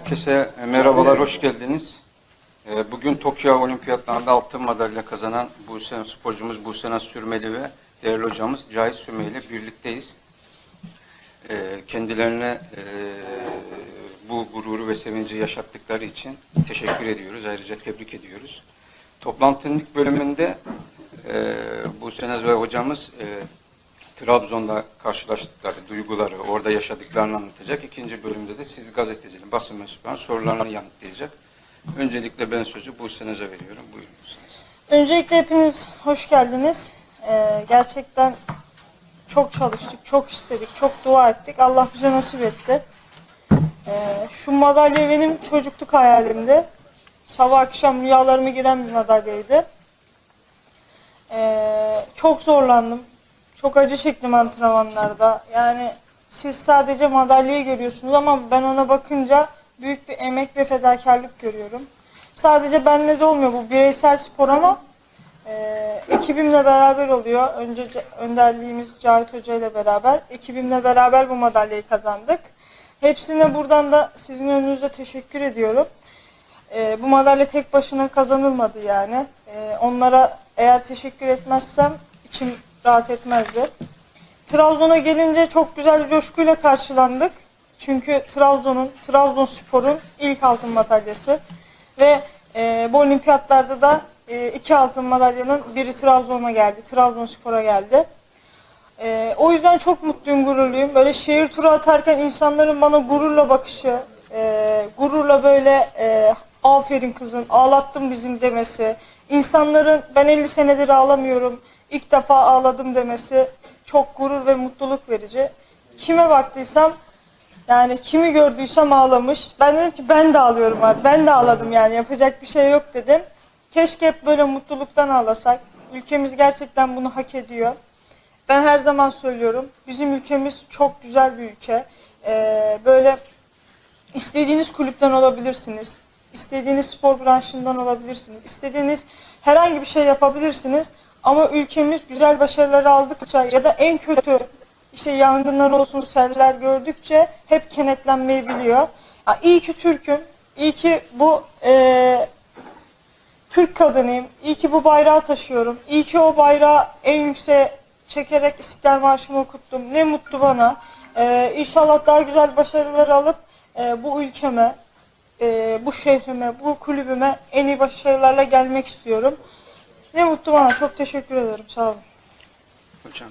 Herkese merhabalar, hoş geldiniz. Bugün Tokyo Olimpiyatlarında altın madalya kazanan sporcumuz Busenaz Sürmeli ve değerli hocamız Cahit Sürmeli ile birlikteyiz. Kendilerine bu gururu ve sevinci yaşattıkları için teşekkür ediyoruz. Ayrıca tebrik ediyoruz. Toplantının ilk bölümünde Busenaz ve hocamız Trabzon'da karşılaştıkları duyguları, orada yaşadıklarını anlatacak. İkinci bölümde de siz gazetecilerin, basın mensuplarının sorularını yanıtlayacak. Öncelikle ben sözü Busenaz'a veriyorum. Buyurun Busenaz. Öncelikle hepiniz hoş geldiniz. Gerçekten çok çalıştık, çok istedik, çok dua ettik. Allah bize nasip etti. Şu madalya benim çocukluk hayalimdi. Sabah akşam rüyalarıma giren bir madalyaydı. Çok zorlandım. Çok acı çektim antrenmanlarda. Yani siz sadece madalyayı görüyorsunuz ama ben ona bakınca büyük bir emek ve fedakarlık görüyorum. Sadece benle de olmuyor, bu bireysel spor ama ekibimle beraber oluyor. Önderliğimiz Cahit Hoca ile beraber. Ekibimle beraber bu madalyayı kazandık. Hepsine buradan da sizin önünüzde teşekkür ediyorum. Bu madalya tek başına kazanılmadı yani. Onlara eğer teşekkür etmezsem içim rahat etmezdi. Trabzon'a gelince çok güzel bir coşkuyla karşılandık. Çünkü Trabzonspor'un ilk altın madalyası ve bu olimpiyatlarda da iki altın madalyanın biri Trabzon'a geldi, Trabzonspor'a geldi. O yüzden çok mutluyum, gururluyum. Böyle şehir turu atarken insanların bana gururla bakışı, gururla böyle aferin kızım, ağlattın bizim demesi, insanların ben 50 senedir ağlamıyorum, ilk defa ağladım demesi çok gurur ve mutluluk verici. Kime baktıysam, yani kimi gördüysem ağlamış. Ben dedim ki ben de ağlıyorum abi, ben de ağladım yani yapacak bir şey yok dedim. Keşke hep böyle mutluluktan ağlasak. Ülkemiz gerçekten bunu hak ediyor. Ben her zaman söylüyorum, bizim ülkemiz çok güzel bir ülke. Böyle istediğiniz kulüpten olabilirsiniz, istediğiniz spor branşından olabilirsiniz, istediğiniz herhangi bir şey yapabilirsiniz. Ama ülkemiz güzel başarıları aldıkça ya da en kötü işte yangınlar olsun, seller gördükçe hep kenetlenmeyi biliyor. Ya, iyi ki Türk'üm, iyi ki bu Türk kadınıyım, iyi ki bu bayrağı taşıyorum, iyi ki o bayrağı en yükseğe çekerek İstiklal Marşı'mı okuttum. Ne mutlu bana. İnşallah daha güzel başarılar alıp bu ülkeme, bu şehrime, bu kulübüme en iyi başarılarla gelmek istiyorum. Ne mutlu bana. Çok teşekkür ederim. Sağ olun. Hocam.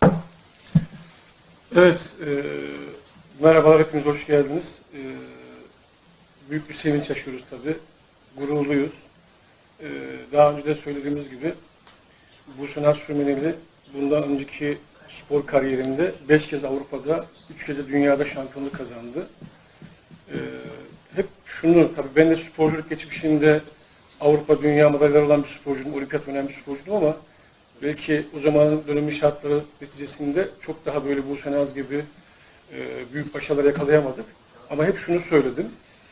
Evet. Merhabalar. Hepiniz hoş geldiniz. Büyük bir sevinç yaşıyoruz tabii. Gururluyuz. Daha önce de söylediğimiz gibi Busenaz Sürmeli bundan önceki spor kariyerinde 5 kez Avrupa'da, 3 kez de dünyada şampiyonluk kazandı. Hep şunu, tabii ben de sporculuk geçmişinde Avrupa dünya madalyaları olan bir sporcuydum, olimpiyat önemli bir sporcuydum ama belki o zamanın dönemin şartları neticesinde çok daha böyle Busenaz gibi büyük başarılar yakalayamadık. Ama hep şunu söyledim,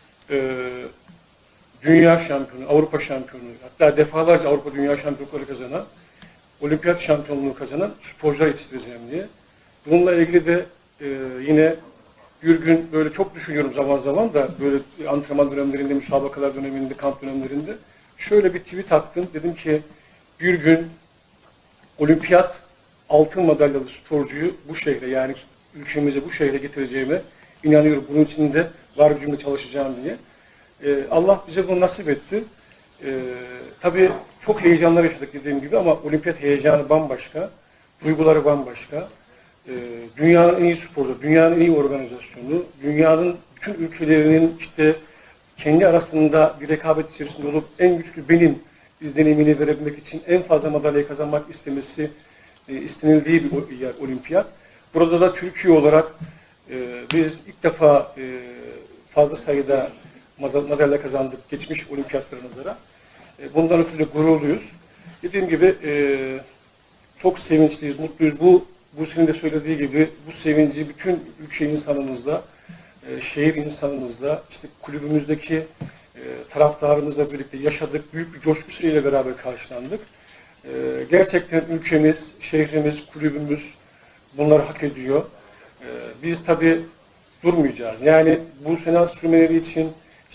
dünya şampiyonu, Avrupa şampiyonu, hatta defalarca Avrupa dünya şampiyonlukları kazanan, olimpiyat şampiyonluğu kazanan sporcular yetiştireceğim diye. Bununla ilgili de yine bir gün böyle çok düşünüyorum zaman zaman da böyle antrenman dönemlerinde, müsabakalar döneminde, kamp dönemlerinde şöyle bir tweet attım. Dedim ki bir gün olimpiyat altın madalyalı sporcuyu bu şehre, yani ülkemize, bu şehre getireceğime inanıyorum. Bunun için de var gücümle çalışacağım diye. Allah bize bunu nasip etti. Tabii çok heyecanlar yaşadık dediğim gibi ama olimpiyat heyecanı bambaşka, duyguları bambaşka. Dünyanın en iyi sporu, dünyanın en iyi organizasyonu, dünyanın bütün ülkelerinin işte kendi arasında bir rekabet içerisinde olup en güçlü benim izlenimini verebilmek için en fazla madalyayı kazanmak istemesi istenildiği bir yer olimpiyat. Burada da Türkiye olarak biz ilk defa fazla sayıda madalya kazandık geçmiş olimpiyatlara nazaran. Bundan ötürü de gururluyuz. Dediğim gibi çok sevinçliyiz, mutluyuz. Bu senin de söylediği gibi bu sevinci bütün ülke insanımızla, şehir insanımızla, işte kulübümüzdeki taraftarımızla birlikte yaşadık. Büyük bir coşkusuyla beraber karşılandık. Gerçekten ülkemiz, şehrimiz, kulübümüz bunları hak ediyor. Biz tabii durmayacağız. Yani Busenaz Sürmeli için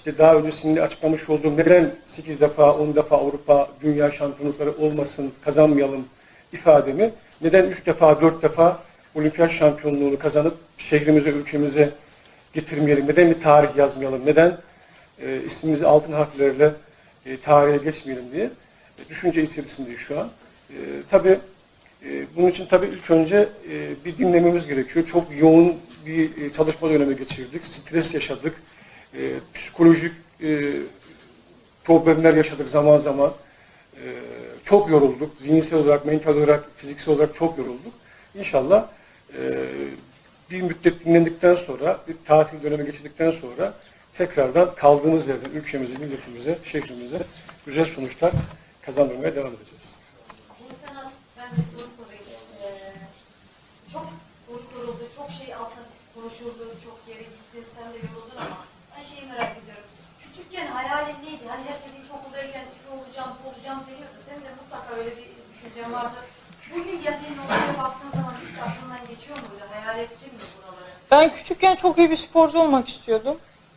işte daha öncesinde açıklamış olduğum neden 8 defa 10 defa Avrupa Dünya Şampiyonlukları olmasın, kazanmayalım ifademi, neden 3 defa 4 defa olimpiyat şampiyonluğunu kazanıp şehrimize, ülkemize getirmeyelim, neden bir tarih yazmayalım, neden ismimizi altın harflerle tarihe geçmeyelim diye düşünce içerisindeyiz şu an. Tabii bunun için tabii ilk önce bir dinlememiz gerekiyor. Çok yoğun bir çalışma dönemi geçirdik, stres yaşadık, psikolojik problemler yaşadık zaman zaman. Çok yorulduk, zihinsel olarak, mental olarak, fiziksel olarak çok yorulduk. İnşallah bir müddet dinlendikten sonra, bir tatil dönemi geçirdikten sonra tekrardan kaldığımız yerden ülkemize, milletimize, şehrimize güzel sonuçlar kazandırmaya devam edeceğiz. Ben bir soru sorayım. Çok soru soruldu, çok şey aslında konuşuldu, çok yere gittin, sen de yoruldun ama ben şeyi merak ediyorum. Küçükken hayalin neydi? Hani herkes ilkokuldayken şu olacağım, bu olacağım deniyordu. Senin de mutlaka öyle bir düşüncen vardı. Bugün geldiğin noktaya baktığın zaman hiç aklından geçiyor muydu? Hayal ettin mi buraları? Ben küçükken çok iyi bir sporcu olmak istiyordum.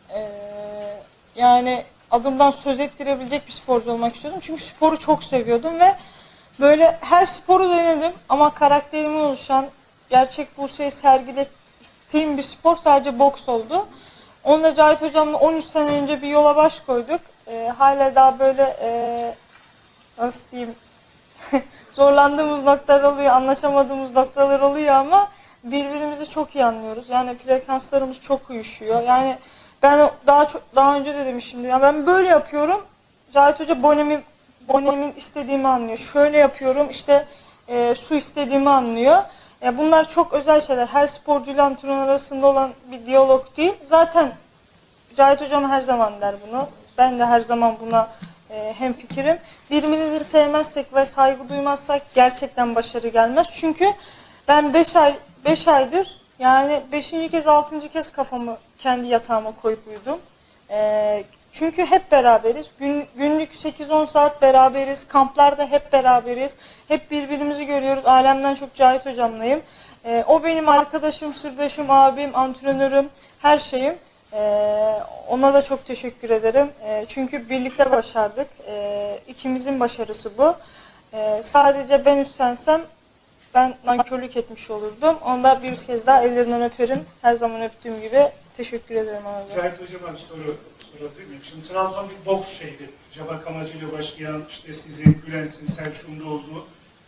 Yani adımdan söz ettirebilecek bir sporcu olmak istiyordum. Çünkü sporu çok seviyordum ve böyle her sporu denedim ama karakterime oluşan, gerçek Buse'yi sergilettiğim bir spor sadece boks oldu. Onunla Cahit Hocam'la 13 sene önce bir yola baş koyduk. Hala daha böyle nasıl diyeyim zorlandığımız noktalar oluyor, anlaşamadığımız noktalar oluyor ama birbirimizi çok iyi anlıyoruz. Yani frekanslarımız çok uyuşuyor. Yani ben daha önce de demişimdir. Yani ben böyle yapıyorum. Cahit Hoca bonemin istediğimi anlıyor. Şöyle yapıyorum. İşte su istediğimi anlıyor. Bunlar çok özel şeyler. Her sporcuyla antrenör arasında olan bir diyalog değil. Zaten Cahit Hocam her zaman der bunu. Ben de her zaman buna hemfikirim. Birbirimizi sevmezsek ve saygı duymazsak gerçekten başarı gelmez. Çünkü ben 5 aydır yani 5. kez 6. kez kafamı kendi yatağıma koyup uyudum. Çünkü hep beraberiz. Günlük 8-10 saat beraberiz. Kamplarda hep beraberiz. Hep birbirimizi görüyoruz. Alemden çok Cahit Hocam'layım. O benim arkadaşım, sırdaşım, abim, antrenörüm, her şeyim. Ona da çok teşekkür ederim. Çünkü birlikte başardık. İkimizin başarısı bu. Sadece ben üstlensem ben nankörlük etmiş olurdum. Onda bir kez daha ellerinden öperim. Her zaman öptüğüm gibi teşekkür ederim ona. Cahit Hocam'a bir soru sorabilir miyim? Şimdi Trabzon bir boks şehri. Cabak amacıyla başlayan işte sizin, Bülent'in, Selçuk'un da olduğu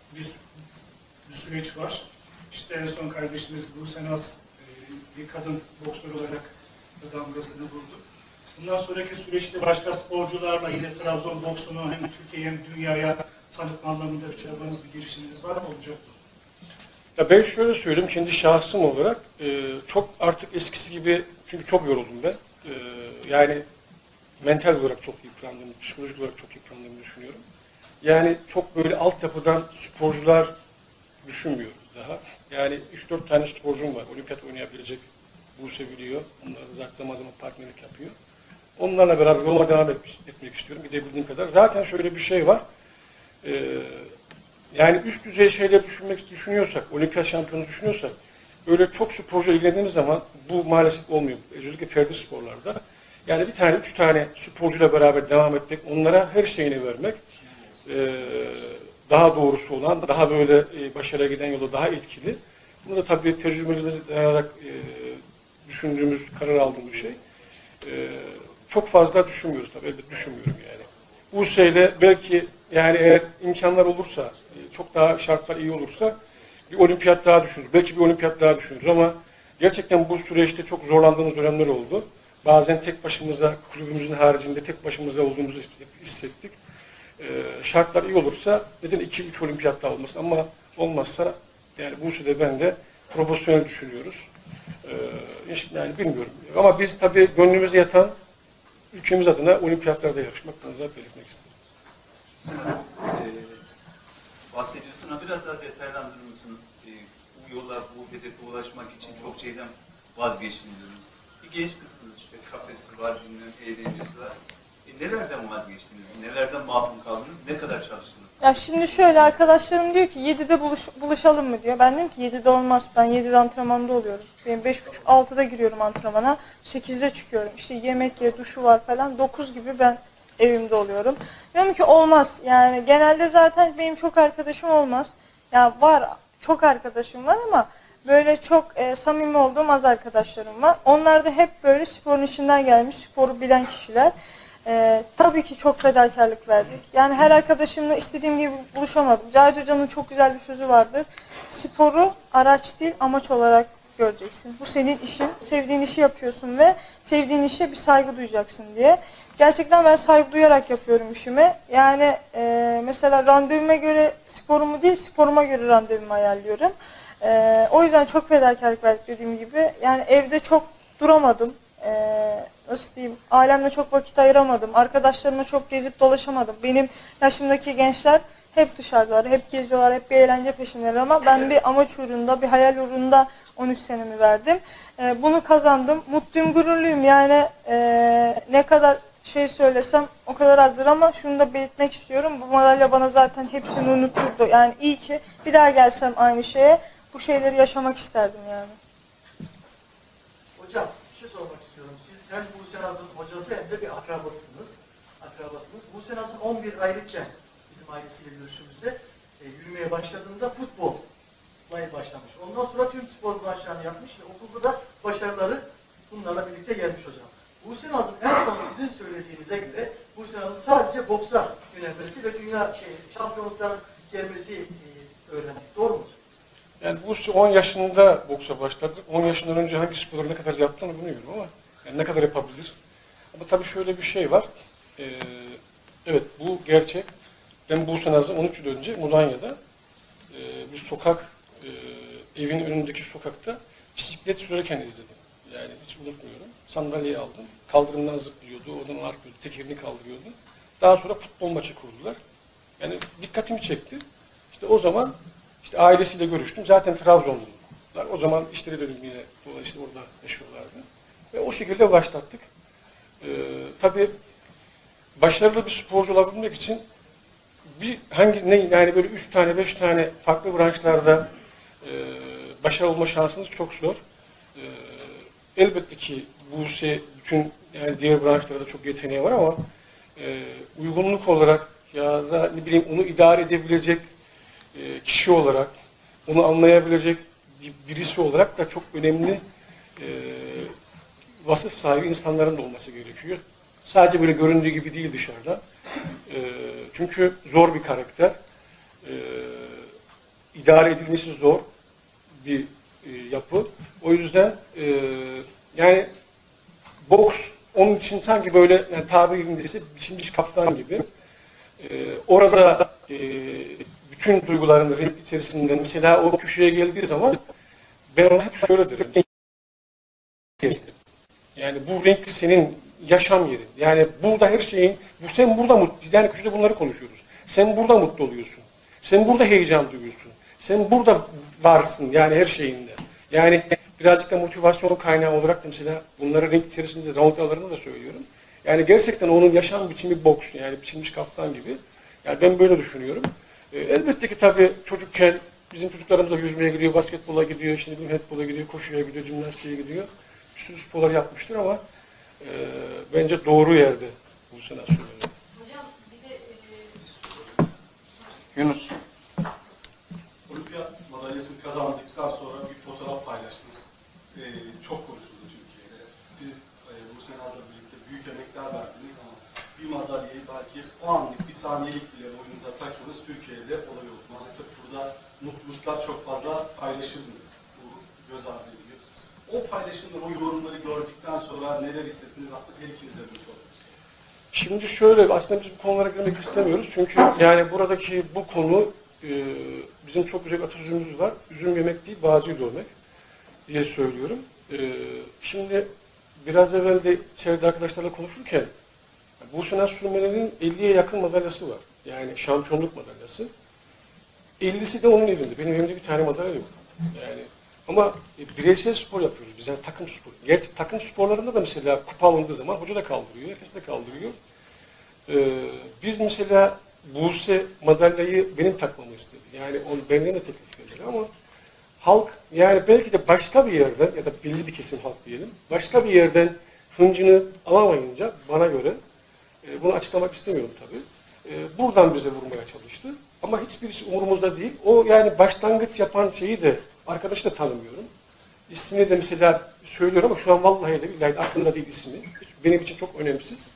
bir süreç var. İşte en son kardeşimiz Buse Naz bir kadın boksör olarak da damgasını vurdu. Bundan sonraki süreçte başka sporcularla yine Trabzon boksunu hem Türkiye'ye hem dünyaya tanıtma anlamında bir çabanız, bir girişiminiz var mı, olacak mı? Ya ben şöyle söyleyeyim, kendi şahsım olarak çok artık eskisi gibi, çünkü çok yoruldum ben. Yani mental olarak çok yıprandım, psikolojik olarak çok yıprandığımı düşünüyorum. Yani çok böyle altyapıdan sporcular düşünmüyoruz daha. Yani 3-4 tane sporcum var, olimpiyat oynayabilecek, Buse biliyor. Onlar da zaten zaman zaman partnerlik yapıyor. Onlarla beraber yola devam etmek istiyorum, gidebildiğim kadar. Zaten şöyle bir şey var. Yani üst düzey şeyler düşünüyorsak, olimpiyat şampiyonu düşünüyorsak, öyle çok sporcu ilgilendiğimiz zaman bu maalesef olmuyor. Özellikle ferdi sporlarda. Yani bir tane, 3 tane sporcuyla beraber devam etmek, onlara her şeyini vermek, daha doğrusu olan, daha böyle başarıya giden yolda daha etkili. Bunu da tabii tecrübelerimize dayanarak düşündüğümüz, karar aldığımız şey. Çok fazla düşünmüyoruz tabii, elbette düşünmüyorum yani. Bu şeyle belki yani eğer imkanlar olursa, çok daha şartlar iyi olursa bir olimpiyat daha düşünürüz. Belki bir olimpiyat daha düşünürüz ama gerçekten bu süreçte çok zorlandığımız dönemler oldu. Bazen tek başımıza, kulübümüzün haricinde tek başımıza olduğumuzu hissettik. Şartlar iyi olursa neden 2-3 olimpiyat daha olmasın, ama olmazsa yani bu sürede ben de profesyonel düşünüyoruz. Yani bilmiyorum. Ama biz tabii gönlümüze yatan ülkemiz adına olimpiyatlarda yarışmak, bunu da belirtmek istedim. Bahsediyorsun ama biraz daha detaylandırır mısın? Bu yola, bu hedefe ulaşmak için çok şeyden vazgeçtin diyoruz. Bir genç kızsınız, işte kafesi var, bilmem eğlencesi var. Nelerden vazgeçtiniz? Nelerden mahrum kaldınız? Ne kadar çalıştınız? Ya şimdi şöyle, arkadaşlarım diyor ki 7'de buluşalım mı diyor. Ben diyorum ki 7'de olmaz. Ben 7'de antrenmanda oluyorum. Benim 5.30-6'da giriyorum antrenmana. 8'de çıkıyorum. İşte yemek ye, duşu var falan. 9 gibi ben evimde oluyorum. Diyorum ki olmaz. Yani genelde zaten benim çok arkadaşım olmaz. Ya var, çok arkadaşım var ama böyle çok samimi olduğum az arkadaşlarım var. Onlar da hep böyle sporun içinden gelmiş, sporu bilen kişiler. Tabii ki çok fedakarlık verdik. Yani her arkadaşımla istediğim gibi buluşamadım. Cahit Hoca'nın çok güzel bir sözü vardı. Sporu araç değil, amaç olarak göreceksin. Bu senin işin. Sevdiğin işi yapıyorsun ve sevdiğin işe bir saygı duyacaksın diye. Gerçekten ben saygı duyarak yapıyorum işimi. Yani mesela randevuma göre sporumu değil, sporuma göre randevumu ayarlıyorum. O yüzden çok fedakarlık verdik dediğim gibi. Yani evde çok duramadım. Nasıl diyeyim, ailemle çok vakit ayıramadım. Arkadaşlarımla çok gezip dolaşamadım. Benim yaşımdaki gençler hep dışarıdalar, hep geziyorlar, hep bir eğlence peşindeler ama ben bir amaç uğrunda, bir hayal uğrunda 13 senemi verdim. Bunu kazandım. Mutluyum, gururluyum. Yani ne kadar şey söylesem o kadar azdır ama şunu da belirtmek istiyorum. Bu madalya bana zaten hepsini unutturdu. Yani iyi ki bir daha gelsem aynı şeye bu şeyleri yaşamak isterdim yani. Hocam bir şey sormak istiyorum. Siz hem Buse Naz'ın hocası hem de bir akrabasınız. Buse Naz'ın 11 aylıkken bizim ailesiyle görüşümüzde yürümeye başladığında futbolla başlamış. Ondan sonra tüm spor branşlarını yapmış ve okulda da başarıları bunlarla birlikte gelmiş hocam. Buse Naz'ın en son sizin söylediğinize göre Buse Naz'ın sadece boksa yönelmesi ve dünya şampiyonlukların gelmesi öğrendik. Doğru mu? Yani bu 10 yaşında boksa başladı. 10 yaşından önce hangi sporları ne kadar yaptığını bilmiyorum ama yani ne kadar yapabilir. Ama tabii şöyle bir şey var. Evet bu gerçek. Ben Buse Naz'ı 13 yıl önce Mudanya'da bir sokak, evin önündeki sokakta bisiklet sürerken izledim. Yani hiç unutmuyorum. Sandalyeyi aldım. Kaldırımdan zıplıyordu. Oradan arklıyordu. Tekerini kaldırıyordu. Daha sonra futbol maçı kurdular. Yani dikkatimi çekti. İşte o zaman İşte ailesiyle görüştüm. Zaten Trabzonlular. O zaman işleri de yine dolayısıyla orada yaşıyorlardı. Ve o şekilde başlattık. Tabii başarılı bir sporcu olabilmek için yani böyle 3 tane 5 tane farklı branşlarda başarılı olma şansınız çok zor. Elbette ki Buse bütün yani diğer branşlarda çok yeteneği var ama uygunluk olarak ya da ne bileyim onu idare edebilecek kişi olarak, onu anlayabilecek birisi olarak da çok önemli vasıf sahibi insanların da olması gerekiyor. Sadece böyle göründüğü gibi değil dışarıda. Çünkü zor bir karakter. İdare edilmesi zor bir yapı. O yüzden yani boks onun için sanki böyle yani tabirindesi biçilmiş kaftan gibi. Orada bütün duyguların renk içerisinde mesela o köşeye geldiği zaman ben ona hep şöyle derim. Yani bu renk senin yaşam yerin. Yani burada her şeyin, sen burada mutlu, biz yani köşede bunları konuşuyoruz. Sen burada mutlu oluyorsun. Sen burada heyecan duyuyorsun. Sen burada varsın yani her şeyinde. Yani birazcık da motivasyon kaynağı olarak da mesela bunları renk içerisinde rahatlarını da söylüyorum. Yani gerçekten onun yaşam biçimi boks yani biçilmiş kaftan gibi. Yani ben böyle düşünüyorum. Elbette ki tabii çocukken bizim çocuklarımız da yüzmeye gidiyor, basketbola gidiyor, işte handbola gidiyor, koşuya gidiyor, jimnastiğe gidiyor. Bir sürü sporlar yapmıştır ama bence doğru yerde bu sene söylüyorum. Hocam bir de Yunus. Olimpiyat madalyasını kazandıktan sonra bir fotoğraf paylaştınız. Çok konuşuldu Türkiye'de. Siz bu senaryoda birlikte büyük emekler verdiniz ama bir madalyayı belki o anlık bir saniyelik bile oyunuza taktınız. Türkiye'de olay oldu. Maalesef burada mutluluklar çok fazla paylaşılmıyor. Bu göz ardı ediliyor. O paylaşımları, o yorumları gördükten sonra neler hissettiniz? Aslında her ikinize bunu sormak istiyorum. Şimdi şöyle, aslında biz bu konulara girmek istemiyoruz. Çünkü yani buradaki bu konu bizim çok güzel bir atasözümüz var. Üzüm yemek değil, bağcıyla örmek diye söylüyorum. Şimdi biraz evvel de içeride arkadaşlarla konuşurken Buse Naz Sürmeneli'nin 50'ye yakın madalyası var. Yani şampiyonluk madalyası. 50'si de onun elinde. Benim elimde bir tane madalya yok. Yani ama bireysel spor yapıyoruz biz. Yani takım spor. Gerçi takım sporlarında da mesela kupa alındığı zaman hoca da kaldırıyor, herkes de kaldırıyor. Biz mesela Buse madalyayı benim takmamı istedi. Yani onu benden de teklif edildi ama halk yani belki de başka bir yerden ya da belli bir kesim halk diyelim başka bir yerden hıncını alamayınca bana göre bunu açıklamak istemiyorum tabii. Buradan bize vurmaya çalıştı. Ama hiçbirisi umurumuzda değil. O yani başlangıç yapan şeyi de arkadaşı da tanımıyorum. İsmini de mesela söylüyorum ama şu an vallahi de billahi aklımda değil ismi. Benim için çok önemsiz.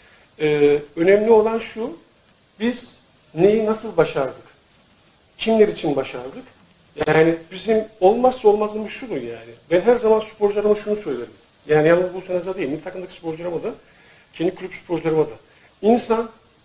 Önemli olan şu, biz neyi nasıl başardık? Kimler için başardık? Yani bizim olmazsa olmazımız şudur yani. Ben her zaman sporcularıma şunu söylerim. Yani yalnız bu sene değil, milli takımdaki sporcularıma da, kendi kulüp sporcularıma da. İnsan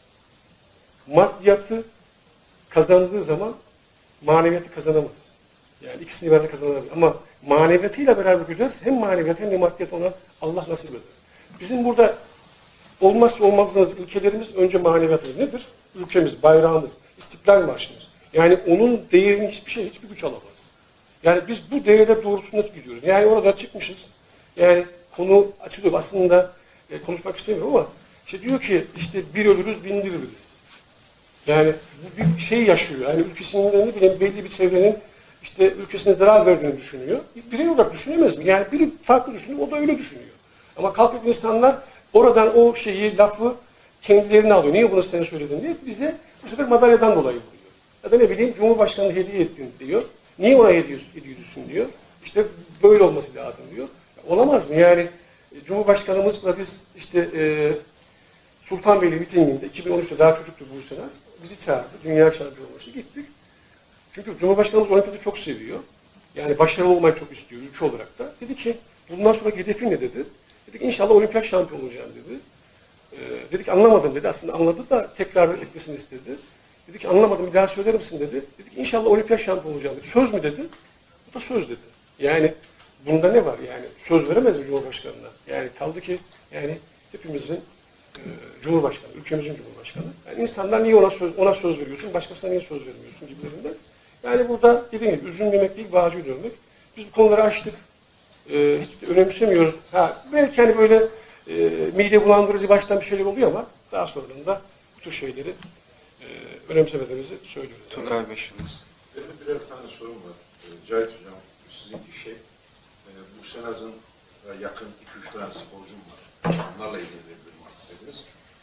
maddiyatı kazandığı zaman maneviyatı kazanamaz. Yani ikisini beraber kazanabilir. Ama maneviyatıyla beraber giderse hem maneviyat hem de maddiyat ona Allah nasip eder. Bizim burada olmazsa olmazımız ülkelerimiz önce maneviyatımız nedir? Ülkemiz, bayrağımız, İstiklal Marşımız. Yani onun değerini hiçbir şey, hiçbir güç alamaz. Yani biz bu değerler doğrultusunda gidiyoruz. Yani orada çıkmışız. Yani konu açılıyor. Aslında konuşmak istemiyorum ama işte diyor ki işte bir ölürüz, bin diriliriz. Yani bu bir şey yaşıyor. Yani ülkesinin ne bileyim belli bir çevrenin işte ülkesine zarar verdiğini düşünüyor. Birey olarak düşünemez mi? Yani biri farklı düşünüyor, o da öyle düşünüyor. Ama kalkıp insanlar oradan o şeyi, lafı kendilerine alıyor. Niye bunu sen söyledin diye bize bu sefer madalyadan dolayı vuruyor. Ya da ne bileyim Cumhurbaşkanı hediye ettin diyor. Niye ona hediye ediyorsun diyor. İşte böyle olması lazım diyor. Olamaz mı? Yani Cumhurbaşkanımızla biz işte Sultanbeyli mitinginde 2013'te daha çocuktu bu sene. Bizi çağırdı. Dünya şampiyonu olmuştu. Gittik. Çünkü Cumhurbaşkanımız olimpiyatı çok seviyor. Yani başarılı olmayı çok istiyor ülke olarak da. Dedi ki bundan sonraki hedefin ne dedi. Dedik inşallah olimpiyat şampiyonu olacağım dedi. Dedik anlamadım dedi. Aslında anladı da tekrar etmesini istedi. Dedik anlamadım bir daha söyler misin dedi. Dedik inşallah olimpiyat şampiyonu olacağım dedi. Söz mü dedi. Bu da söz dedi. Yani bunda ne var yani? Söz veremez mi Cumhurbaşkanı'na? Yani kaldı ki yani hepimizin Cumhurbaşkanı, ülkemizin Cumhurbaşkanı. Yani insanlar niye ona söz veriyorsun, başkasına niye söz vermiyorsun gibilerinden. Yani burada dediğim gibi üzülmemek değil, bağcı dönmek. Biz bu konuları açtık. Hiç önemsemiyoruz. Belki hani böyle mide bulandırıcı baştan bir şeyler oluyor ama daha sonradan da bu tür şeyleri önemsemediğimizi söylüyoruz. Turgay Beşimiz. Benim birer tane sorum var. Cahit Hocam, sizin işe bu senazın yakın 2-3 tane sporcum var. Onlarla ilgilenebilirim artık dediniz.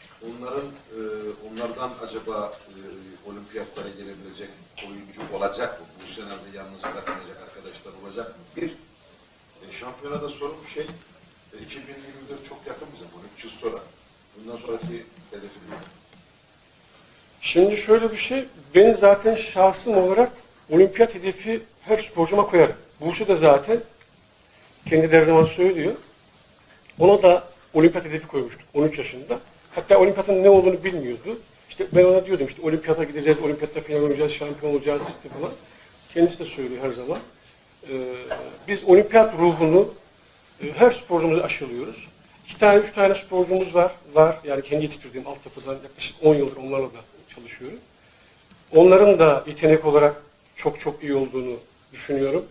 Onlardan acaba olimpiyatlara gelebilecek oyuncu olacak mı? Bu senazı yalnız bırakmayacak arkadaşlar olacak mı? Bir, şampiyonada sorun bir şey. 2024 çok yakın bize bu. 3 yıl sonra. Bundan sonraki hedefi ne? Şimdi şöyle bir şey, ben zaten şahsım olarak olimpiyat hedefi her sporcuma koyarım. Buse de zaten kendi her zaman söylüyor. Ona da olimpiyat hedefi koymuştuk 13 yaşında. Hatta olimpiyatın ne olduğunu bilmiyordu. İşte ben ona diyordum işte olimpiyata gideceğiz, olimpiyatta final oynayacağız, şampiyon olacağız işte falan. Kendisi de söylüyor her zaman. Biz olimpiyat ruhunu her sporcumuzu aşılıyoruz. 2 tane, 3 tane sporcumuz var. Yani kendi yetiştirdiğim altyapıdan yaklaşık 10 yıldır onlarla da çalışıyorum. Onların da yetenek olarak çok çok iyi olduğunu düşünüyorum.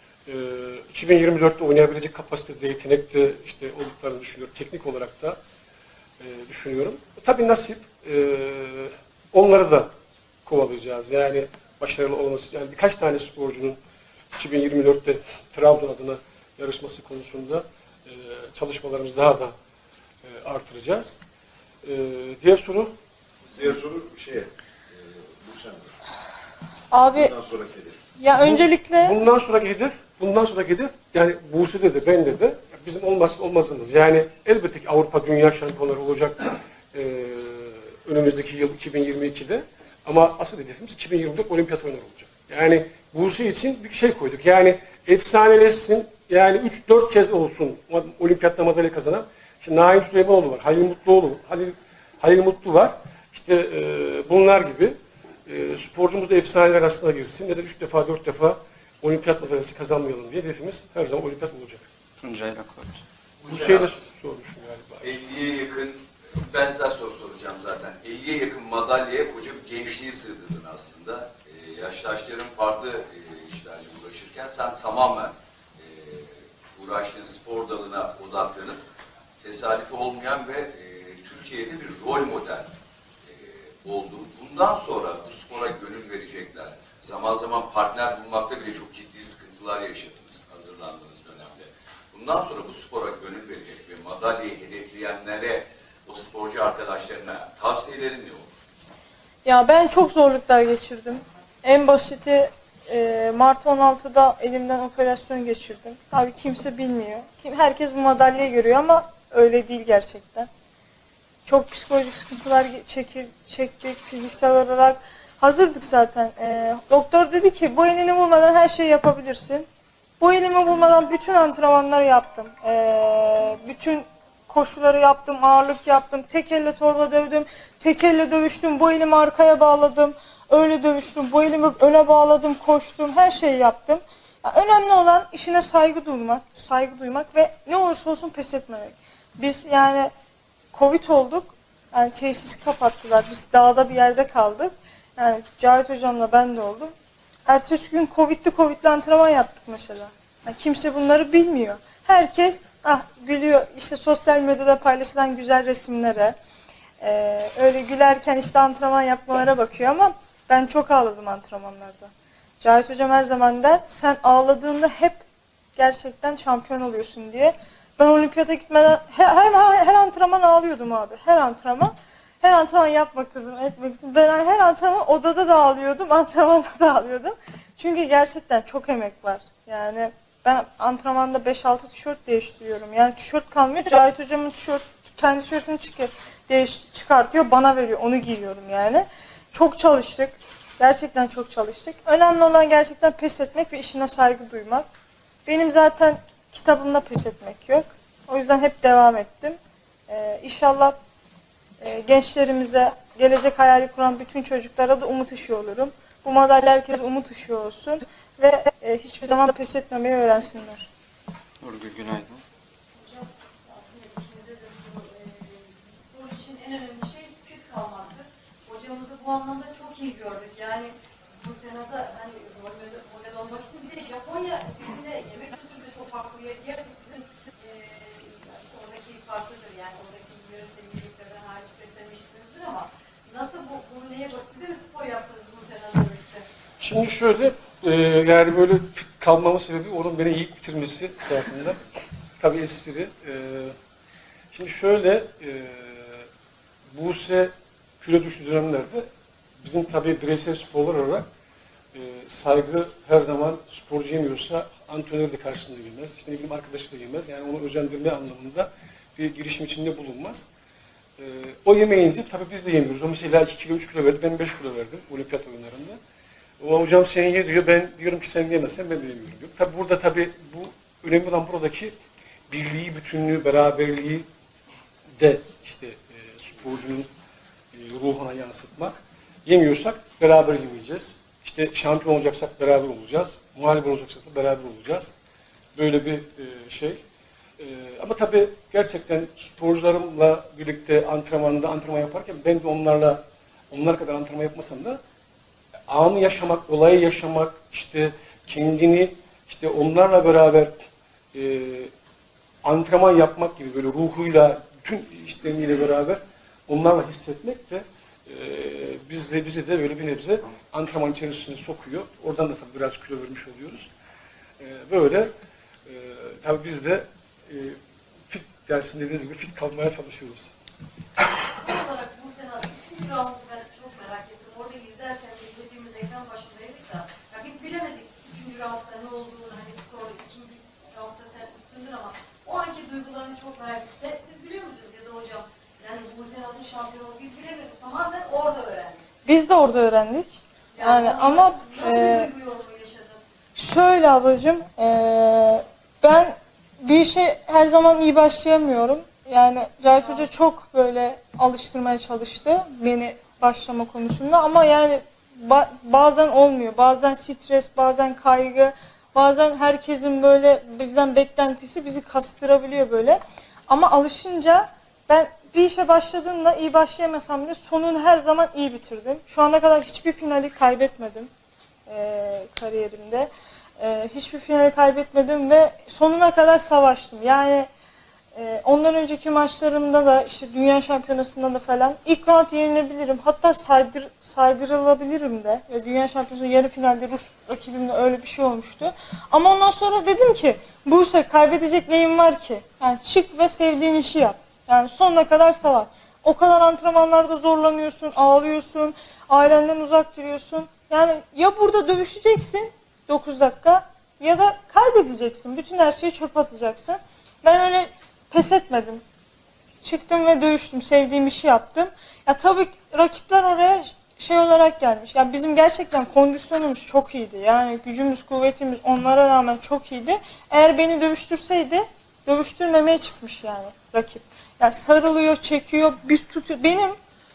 2024'te oynayabilecek kapasitede, yetenekte işte olduklarını düşünüyorum. Teknik olarak da düşünüyorum. Tabii nasip onları da kovalayacağız. Yani başarılı olması, yani birkaç tane sporcunun 2024'te Trabzon adına yarışması konusunda çalışmalarımızı daha da artıracağız. Diğer soru? Diğer soru bu sene. Abi Bundan sonraki hedef. ya öncelikle Bundan sonraki hedef yani Buse'de de bende de bizim olmazsa olmazımız. Yani elbette ki Avrupa Dünya Şampiyonları olacak önümüzdeki yıl 2022'de ama asıl hedefimiz 2024 olimpiyat oyunları olacak. Yani Buse için bir şey koyduk. Yani efsaneleşsin, yani 3-4 kez olsun olimpiyatta madalya kazanan. Şimdi Naim Süleymanoğlu var, Halil Mutlu var. İşte bunlar gibi sporcumuz da efsaneler arasına girsin. Ya da 3 defa 4 defa olimpiyat madalyası kazanmayalım diye hedefimiz her zaman olimpiyat olacak. Tuncay Akkoç. Bu şeyle sormuşum galiba. 50'ye yakın, benzer soru soracağım zaten. 50'ye yakın madalyaya koca bir gençliği sığdırdın aslında. Yaştaşların farklı işlerle uğraşırken sen tamamen uğraştığın spor dalına odaklanıp tesadüfi olmayan ve Türkiye'de bir rol model oldu. Bundan sonra bu spora gönül verecekler. Zaman zaman partner bulmakta bile çok ciddi sıkıntılar yaşadınız hazırlandığınız dönemde. Bundan sonra bu spora gönül verecek ve madalyayı hedefleyenlere, o sporcu arkadaşlarına tavsiyelerin ne olur? Ya ben çok zorluklar geçirdim. En basiti Mart 16'da elimden operasyon geçirdim. Tabii kimse bilmiyor. Herkes bu madalyayı görüyor ama öyle değil gerçekten. Çok psikolojik sıkıntılar çektik fiziksel olarak. Hazırdık zaten. Doktor dedi ki bu elini vurmadan her şeyi yapabilirsin. Bu elimi vurmadan bütün antrenmanları yaptım. Bütün koşuları yaptım, ağırlık yaptım. Tek elle torba dövdüm, tek elle dövüştüm. Bu elimi arkaya bağladım, öyle dövüştüm. Bu elimi öne bağladım, koştum. Her şeyi yaptım. Yani önemli olan işine saygı duymak ve ne olursa olsun pes etmemek. Biz yani Covid olduk. Yani tesisi kapattılar. Biz dağda bir yerde kaldık. Yani Cahit hocamla ben de oldum. Ertesi gün Covid'li antrenman yaptık mesela. Yani kimse bunları bilmiyor. Herkes gülüyor işte sosyal medyada paylaşılan güzel resimlere. Öyle gülerken işte antrenman yapmalara bakıyor ama ben çok ağladım antrenmanlarda. Cahit hocam her zaman der sen ağladığında hep gerçekten şampiyon oluyorsun diye. Ben olimpiyata gitmeden her antrenman ağlıyordum abi. Her antrenman yapmak kızım, etmek kızım. Ben her antrenman odada da ağlıyordum, antrenmanda da ağlıyordum. Çünkü gerçekten çok emek var. Yani ben antrenmanda 5-6 tişört değiştiriyorum. Yani tişört kalmıyor. Cahit hocamın kendi tişörtünü çıkartıyor, bana veriyor. Onu giyiyorum yani. Çok çalıştık. Gerçekten çok çalıştık. Önemli olan gerçekten pes etmek ve işine saygı duymak. Benim zaten kitabımda pes etmek yok. O yüzden hep devam ettim. İnşallah gençlerimize, gelecek hayali kuran bütün çocuklara da umut ışığı olurum. Bu madalya herkese umut ışığı olsun ve hiçbir zaman pes etmemeyi öğrensinler. Nurgül günaydın. Hocam aslında ikinize de spor için en önemli şey fit kalmaktır. Hocamızı bu anlamda çok iyi gördük. Yani bu senada hani model olmak için bir de Japonya bizimle yemek kültürü de çok farklı. Gerçi sizin oradaki farklıdır yani oradaki yöresel yiyeceklerden hariç beslenmişsinizdir ama nasıl bunu neye siz de mi spor yaptınız bu senada birlikte? Şimdi şöyle, yani böyle fit kalmamın sebebi onun beni iyi bitirmesi esasında. Tabii espri. Şimdi şöyle, Buse küre düştüğü dönemlerde bizim tabii bireysel sporlar olarak saygı her zaman sporcu yemiyorsa antrenör de karşısında gelmez. İşte ne bileyim arkadaşı da gelmez. Yani onu özendirme anlamında bir girişim içinde bulunmaz. O yemeyince tabii biz de yemiyoruz. O mesela 2 kilo 3 kilo verdi, ben 5 kilo verdim olimpiyat oyunlarında. O hocam sen ye diyor, ben diyorum ki sen yemezsen ben de yemiyorum diyor. Tabii burada bu önemli olan buradaki birliği, bütünlüğü, beraberliği de işte sporcunun ruhuna yansıtmak. Yemiyorsak beraber yemeyeceğiz. İşte şampiyon olacaksak beraber olacağız. Muhalif olacaksak da beraber olacağız. Böyle bir şey. Ama tabii gerçekten sporcularımla birlikte antrenman yaparken ben de onlar kadar antrenman yapmasam da anı yaşamak, olayı yaşamak, işte kendini işte onlarla beraber antrenman yapmak gibi böyle ruhuyla, bütün işlemiyle beraber onlarla hissetmek de bizi de böyle bir nebze antrenman içerisine sokuyor. Oradan da tabii biraz kilo vermiş oluyoruz. Böyle tabii biz de fit dersin dediğiniz gibi fit kalmaya çalışıyoruz. Son olarak bu sene 3. roundu ben çok merak ettim. Orada izlerken izlediğimiz ekran başındaydık da ya biz bilemedik 3. roundda ne olduğunu hani skor 2. roundda sen üstündün ama o anki duygularını çok merak ettim. Siz biliyor muydunuz ya da hocam yani bu senatın şampiyonu biz bilemedik tamamen orada öğrendik. Biz de orada öğrendik. Yani ama nasıl bir duygu yolumu yaşadım? şöyle ablacığım, ben bir işe her zaman iyi başlayamıyorum. Yani Cahit Hoca çok böyle alıştırmaya çalıştı beni başlama konusunda ama yani bazen olmuyor. Bazen stres, bazen kaygı, bazen herkesin böyle bizden beklentisi bizi kastırabiliyor böyle. Ama alışınca ben bir işe başladığımda iyi başlayamasam bile sonunu her zaman iyi bitirdim. Şu ana kadar hiçbir finali kaybetmedim kariyerimde. Hiçbir finali kaybetmedim ve sonuna kadar savaştım. Yani Ondan önceki maçlarımda da işte Dünya Şampiyonası'nda da falan ilk round yenilebilirim. Hatta saydırılabilirim de. Dünya Şampiyonası yarı finalde Rus rakibimle öyle bir şey olmuştu. Ama ondan sonra dedim ki Buse, kaybedecek neyim var ki? Yani çık ve sevdiğin işi yap. Yani sonuna kadar savaş. O kadar antrenmanlarda zorlanıyorsun, ağlıyorsun, ailenden uzak duruyorsun. Yani ya burada dövüşeceksin 9 dakika ya da kaybedeceksin. Bütün her şeyi çöpe atacaksın. Ben öyle pes etmedim. Çıktım ve dövüştüm. Sevdiğim işi yaptım. Ya tabii rakipler oraya şey olarak gelmiş. Ya bizim gerçekten kondisyonumuz çok iyiydi. Yani gücümüz, kuvvetimiz onlara rağmen çok iyiydi. Eğer beni dövüştürseydi dövüştürmemeye çıkmış yani rakip. Yani sarılıyor, çekiyor, biz tutuyor. Benim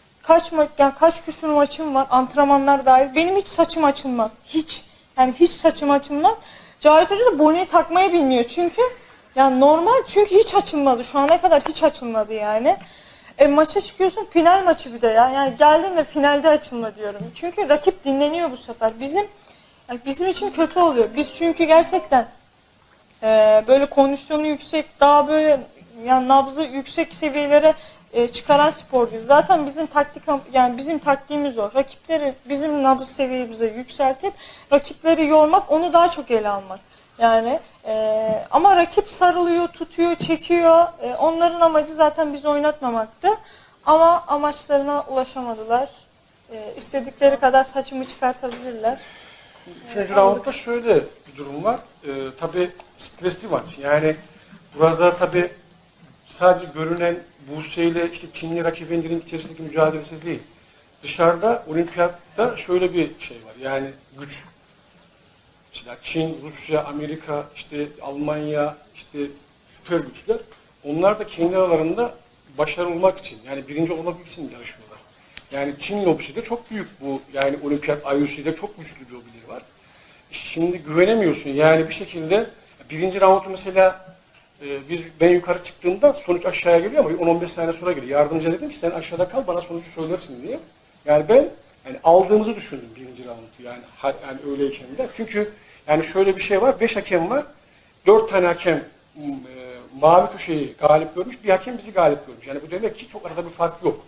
kaç küsur maçım var, antrenmanlar dahil. Benim hiç saçım açılmaz. Hiç. Yani hiç saçım açılmaz. Cahit Hoca da boneyi takmayı bilmiyor. Çünkü yani normal, çünkü hiç açılmadı. Şu ana kadar hiç açılmadı yani. Maça çıkıyorsun, final maçı bir de ya. Yani geldin de finalde açılma diyorum. Çünkü rakip dinleniyor bu sefer. Bizim için kötü oluyor. Biz çünkü gerçekten böyle kondisyonu yüksek, daha böyle yani nabzı yüksek seviyelere çıkaran sporcuyuz. Zaten bizim taktiğimiz o. Rakipleri bizim nabız seviyemize yükseltip rakipleri yormak, onu daha çok ele almak. Yani ama rakip sarılıyor, tutuyor, çekiyor. Onların amacı zaten bizi oynatmamaktı. Ama amaçlarına ulaşamadılar. İstedikleri kadar saçımı çıkartabilirler. Üçüncü roundda şöyle bir durum var. Tabii stresli maç. Yani burada tabii sadece görünen Buse ile işte Çinli rakibinin içerisindeki mücadelesi değil. Dışarıda olimpiyatta şöyle bir şey var. Yani güç. Mesela Çin, Rusya, Amerika, işte Almanya, işte süper güçler. Onlar da kendi aralarında başarılı olmak için, yani birinci olmak için yarışıyorlar. Yani Çin lobisi de çok büyük bu. Yani olimpiyat IOC'de çok güçlü bir lobileri var. Şimdi güvenemiyorsun. Yani bir şekilde birinci roundu mesela ben yukarı çıktığımda sonuç aşağıya geliyor ama 10-15 saniye sonra geliyor. Yardımcı dedim ki sen aşağıda kal, bana sonucu söylersin diye. Yani ben aldığımızı düşündüm birinci roundu. Yani öyleyken de. Çünkü yani şöyle bir şey var. 5 hakem var. 4 tane hakem mavi köşeyi galip görmüş. Bir hakem bizi galip görmüş. Yani bu demek ki çok arada bir fark yok.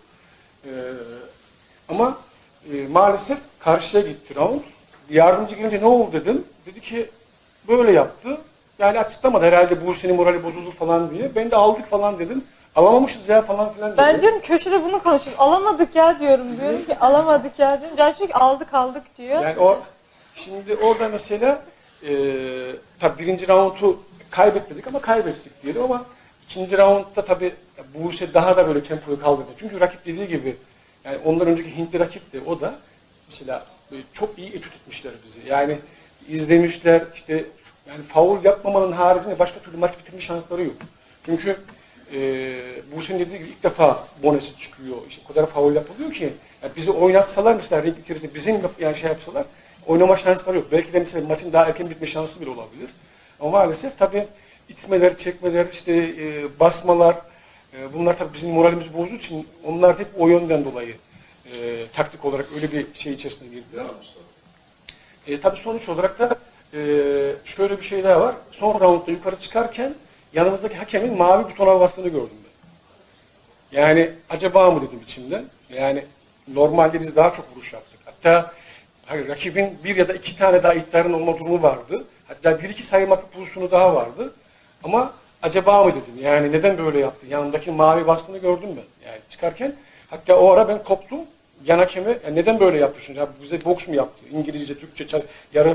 Ama maalesef karşıya gitti round. Yardımcı gelince ne oldu dedim. Dedi ki böyle yaptı. Yani açıklamadı herhalde Buse'nin morali bozulur falan diye. Ben de aldık falan dedim. Alamamışız ya falan filan dedi. Ben diyorum köşede bunu konuşuyoruz. Alamadık ya diyorum. Diyorum ki alamadık ya diyorum. Gerçekten aldık diyor. Yani şimdi orada mesela tabii birinci roundu kaybetmedik ama kaybettik diyelim ama ikinci roundda tabii Buse daha da böyle tempoyu kaldırdı. Çünkü rakip dediği gibi yani ondan önceki Hintli rakip de o da mesela çok iyi etüt etmişler bizi. Yani izlemişler işte yani faul yapmamanın haricinde başka türlü maç bitirme şansları yok. Çünkü Buse'nin dediği gibi ilk defa bonesi çıkıyor. İşte o kadar faul yapılıyor ki yani bizi oynatsalar mesela ring içerisinde bizim yani şey yapsalar oynama şansları yok. Belki de mesela maçın daha erken bitme şansı bile olabilir. Ama maalesef tabii itmeler, çekmeler, işte basmalar bunlar tabii bizim moralimizi bozduğu için onlar hep o yönden dolayı taktik olarak öyle bir şey içerisine girdiler. Tabii sonuç olarak da şöyle bir şey daha var. Son roundda yukarı çıkarken yanımızdaki hakemin mavi butona bastığını gördüm ben. Yani acaba mı dedim içimden. Yani normalde biz daha çok vuruş yaptık. Hatta rakibin bir ya da iki tane daha iddianın olma durumu vardı. Hatta bir iki sayılmaklı pozisyonu daha vardı. Ama acaba mı dedim. Yani neden böyle yaptı? Yanımdaki mavi bastığını gördüm ben. Yani çıkarken hatta o ara ben koptum. Yan hakeme neden böyle yapıyorsun? Ya bize boks mu yaptı? İngilizce, Türkçe yarı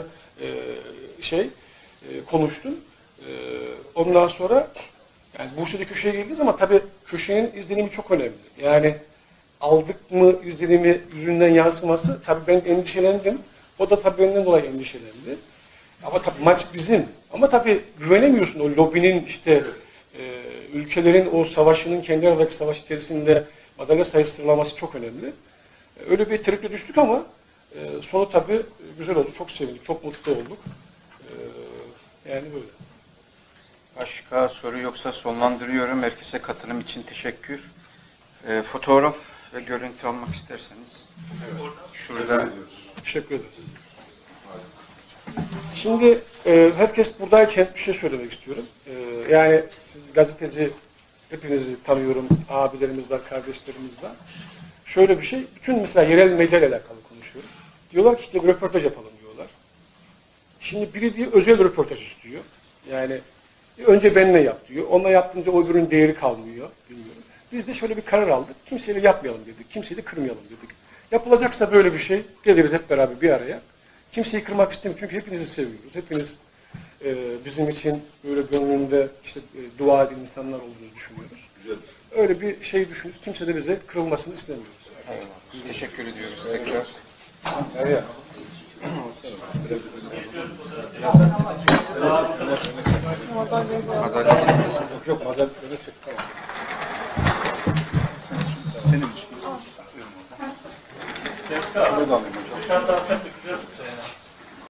konuştum. Ondan sonra yani Buse'de köşeye girdiğiniz ama tabii köşenin izlenimi çok önemli. Yani aldık mı izlenimi yüzünden yansıması tabii ben endişelendim. O da tabii benden dolayı endişelendi. Ama tabii maç bizim. Ama tabii güvenemiyorsun o lobinin işte ülkelerin o savaşının kendi aradaki savaş içerisinde madalya sayısı sıralaması çok önemli. Öyle bir tereddüte düştük ama sonu tabii güzel oldu. Çok sevindik, çok mutlu olduk. Yani böyle. Başka soru yoksa sonlandırıyorum. Herkese katılım için teşekkür. Fotoğraf ve görüntü almak isterseniz. Evet. Şurada. Teşekkür ederiz. Şimdi herkes buradayken bir şey söylemek istiyorum. Yani siz gazeteci Hepinizi tanıyorum, abilerimiz var, kardeşlerimiz var. Şöyle bir şey, bütün mesela yerel medyayla alakalı konuşuyorum. Diyorlar ki işte bir röportaj yapalım diyorlar. Şimdi biri diyor özel röportaj istiyor. Yani önce benimle yap diyor. Onunla yaptığınca o öbürünün değeri kalmıyor. Bilmiyorum. Biz de şöyle bir karar aldık. Kimseyle yapmayalım dedik. Kimseyi de kırmayalım dedik. Yapılacaksa böyle bir şey geliriz hep beraber bir araya. Kimseyi kırmak istemiyoruz çünkü hepinizi seviyoruz. Hepiniz bizim için böyle gönlünde işte dua eden insanlar olduğunu düşünüyoruz. Güzel. Öyle bir şey düşünüyoruz. Kimse de bize kırılmasını istemiyoruz. Eyvallah. Teşekkür ediyoruz tekrar. Evet.